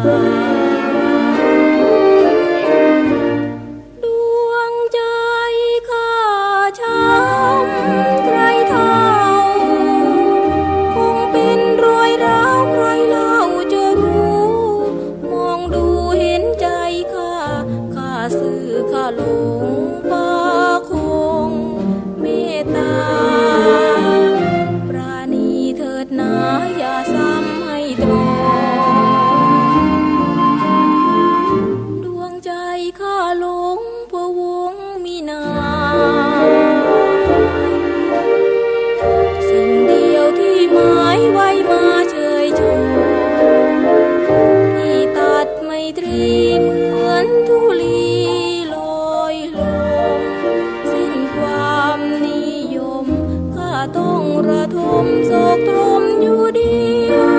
ดวงใจข้าช้ำใครเท่าคงเป็นรอยร้าวใครเล่าจะรู้มองดูเห็นใจข้าซื่อข้าหลงฟ้าคงเมตตาปราณีเถิดนาอย่าซ้ำให้ตรดวงใจข้าหลงพะวงมีนาสิ่งเดียวที่หมายไว้มาเชยชมที่ตัดไมตรีเหมือนธุลีลอยลงสิ้นความนิยมข้าต้องระทมโศกตรมอยู่เดียว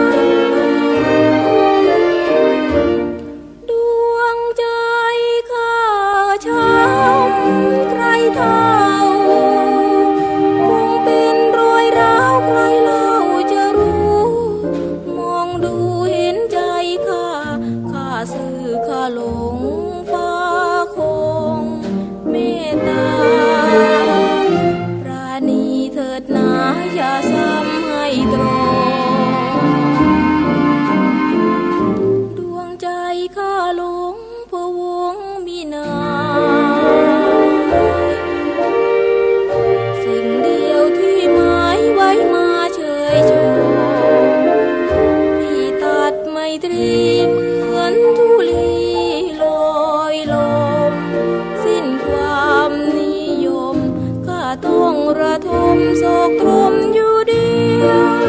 ดวงใจข้าช้ำใครเท่าคงเป็นรอยร้าวใครเล่าจะรู้มองดูเห็นใจข้าซื่อข้าหลงฟ้าคงเมตตาปราณีเถิดนาอย่าซ้ำให้ตรดวงใจข้าหลงพะวงมีนาสิ่งเดียวที่หมายไว้มาเชยชมที่ตัดไมตรีเหมือนธุลีลอยลมสิ้นความนิยมข้าต้องระทมโศกตรมอยู่เดียว